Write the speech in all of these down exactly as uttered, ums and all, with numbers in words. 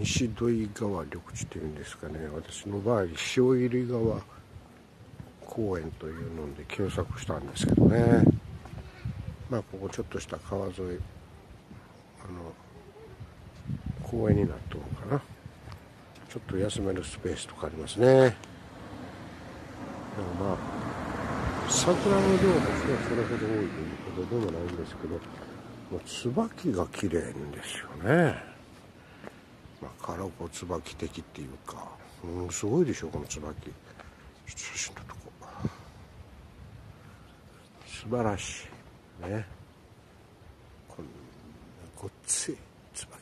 西土井川緑地というんですかね、私の場合塩入川公園というので検索したんですけどね、まあここちょっとした川沿い、あの公園になっとるのかな。ちょっと休めるスペースとかありますね。でもまあ桜の量もそれほど多いということでもないんですけど、もう椿が綺麗んですよね。まあカラコ椿的っていうか、うん、すごいでしょこの椿。ちょっと写真撮っとこう。素晴らしいね。こんなごっつい椿。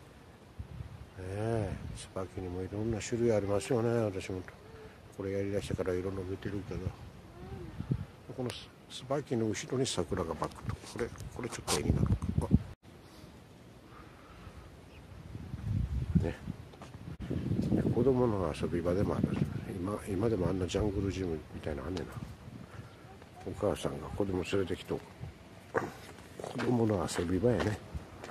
ね、椿にもいろんな種類ありますよね。私もこれやりだしてからいろんな見てるけど、この椿の後ろに桜がバックと、これこれちょっと絵になるかね。子供の遊び場でもある。今今でもあんなジャングルジムみたいなのあんねんな。お母さんが子供連れてきと子供の遊び場やね。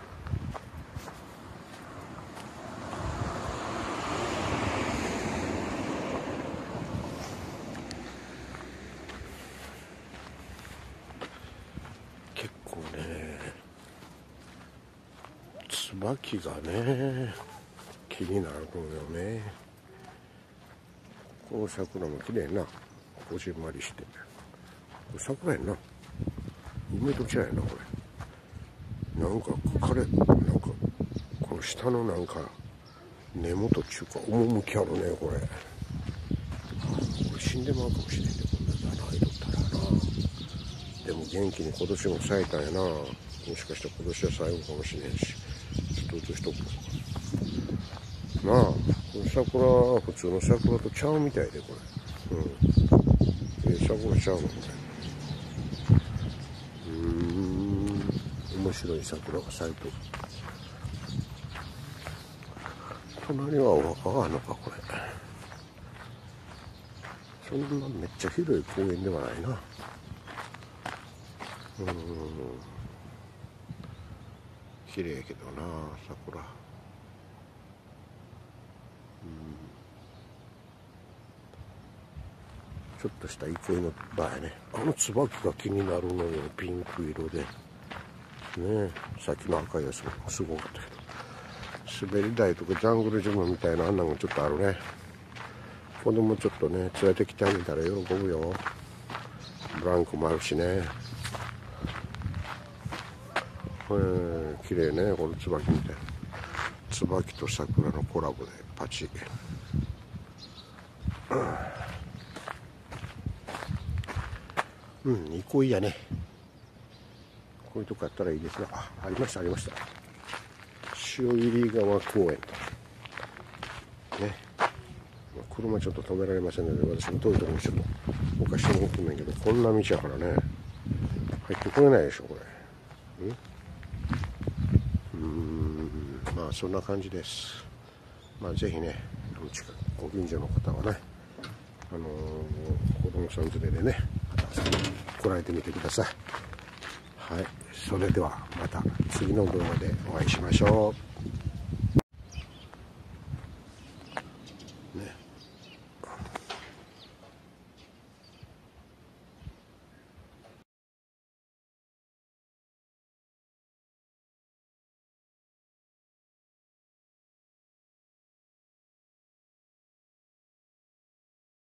結構ね、椿がね気になるのよね。この桜も綺麗な、こじんまりして、これ桜やんな。梅と違うやなこれ。なんか枯れ、なんかこの下のなんか根元っちゅうか趣あるねこれ。これ死んでまうかもしれんね、こんな穴開いとったらな。でも元気に今年も咲いたんやな。もしかしたら今年は最後かもしれんし、ちょっと写しとくなあ。この桜は普通の桜とちゃうみたいでこれ。うん。えー、桜ちゃうのこれ。うーん。面白い桜が咲いとる。隣はお墓があるのかこれ。そんなめっちゃ広い公園ではないな。うーん。綺麗やけどな桜。うん。ちょっとした憩いの場やね。あの椿が気になるのよ、ピンク色で。ね、さっきの赤いやつもすごかったけど。滑り台とかジャングルジムみたいなあんなのがちょっとあるね。子供ちょっとね、連れてきてあげたら喜ぶよ。ブランコもあるしね。えー、綺麗ね、この椿みたいな。椿と桜のコラボでパチ。うん、憩いやね。こういうとこやったらいいですが、あ、ありましたありました。塩入川公園とね。車ちょっと止められませんので、私も遠いところにちょっと置かしてもらってんだけど、こんな道やからね、入ってこれないでしょこれ。うん、うーん、まあそんな感じです。まあぜひね、ご近所の方はね、あのー、子供さん連れでね、来られてみてください。はい、それではまた次の動画でお会いしましょう。ね。